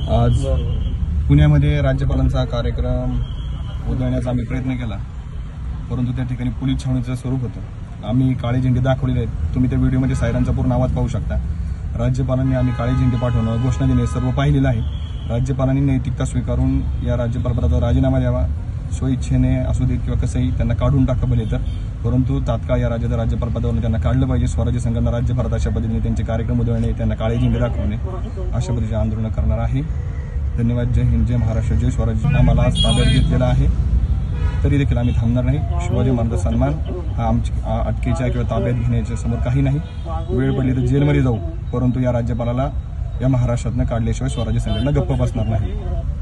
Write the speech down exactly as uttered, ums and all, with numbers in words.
आज पुण्यामध्ये राज्यपालांचा कार्यक्रम उधळण्याचा आम्ही प्रयत्न केला, परंतु त्या ठिकाणी पोलीस छावणीचं स्वरूप होतं. आम्ही काळे झेंडे दाखवलेले आहेत. तुम्ही त्या व्हिडिओमध्ये सायरनचा पूर्ण आवाज पाहू शकता. राज्यपालांनी आम्ही काळे झेंडे पाठवणं, घोषणा देणे सर्व पाहिलेलं आहे. राज्यपालांनी नैतिकता स्वीकारून या राज्यपालपदाचा राजीनामा द्यावा. स्वइच्छेने असू देत किंवा कसंही त्यांना काढून टाका भले तर, परंतु तात्काळ या राज्याच्या राज्यपाल पदावरून त्यांना काढलं पाहिजे. स्वराज्य संघटना राज्यभरात अशा पद्धतीने त्यांचे कार्यक्रम उधळणे, त्यांना काळे झेंडे दाखवणे अशा पद्धतीचे आंदोलन करणार आहे. धन्यवाद. जय हिंद, जय महाराष्ट्र, जय स्वराज्य. आम्हाला आज ताब्यात घेतलेला आहे, तरी देखील आम्ही थांबणार नाही. शिवाजी महाराजांचा सन्मान हा आमच्या अटकेच्या किंवा ताब्यात घेण्याच्या समोर काही नाही. वेळ पडली तर जेलमध्ये जाऊ, परंतु या राज्यपालाला या महाराष्ट्रातनं काढल्याशिवाय स्वराज्य संघटना गप्प बसणार नाही.